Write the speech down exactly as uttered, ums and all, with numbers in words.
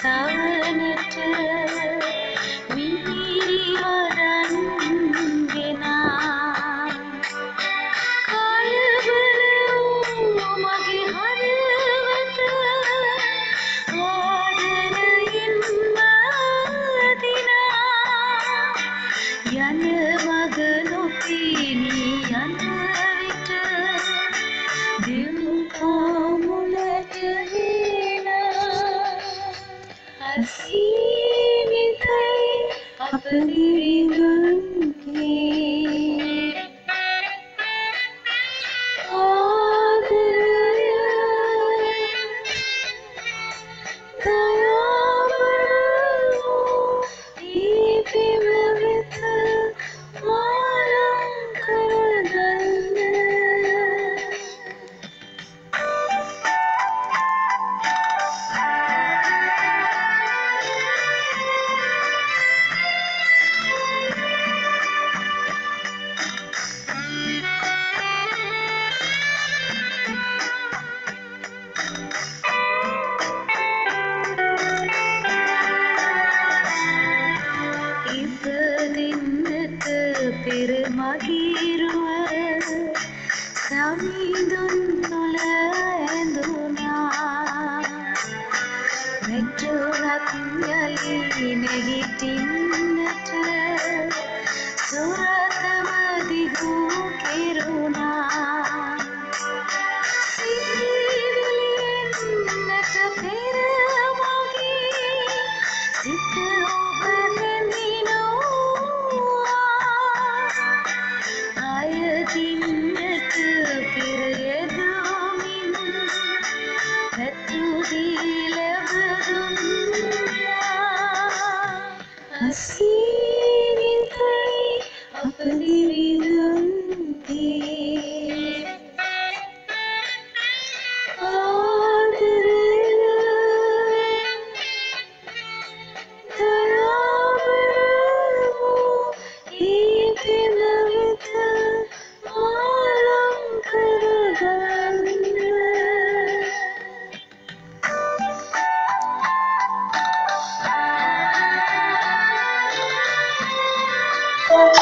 සවනට මිහිරි වරන් ගෙනා කලබල වූ මගේ හදවත ආදරයෙන්ම දිනා යන මග නොපෙනී යන විට දිල් කොමුලට අසීමිතයි අප දිවිගන්ගේ ආදරය දයාවරෝ ඒ පෙම වෙත මාලම් කරගන්න ඉපදින්නට පෙර මගිරුව සමිඳුන් තුළ ඇඳුනා මෙටුරක් යලි නැගිටින්නට සුරතම දිගු කෙරුණා සිතිවිලින්නට පෙර මගේ සිත ඔබ අයදින්නට පෙරයදුමින් පැතුදී ලැබදුන්නා අසීමිතයි අප දිවිගන්ගේ ආදරය දයාවරෝ ඒ පෙම වෙත මාලම් කරගන්න Oh